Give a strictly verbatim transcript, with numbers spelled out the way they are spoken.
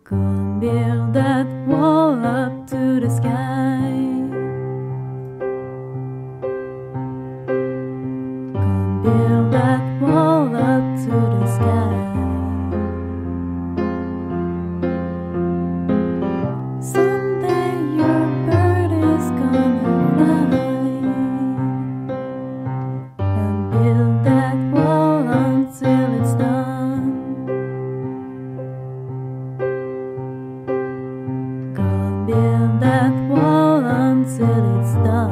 Go and build that wall up to the sky. Go and build that wall up to the sky. Someday your bird is gonna fly. And build that wall until it's done. Go and build that wall until it's done.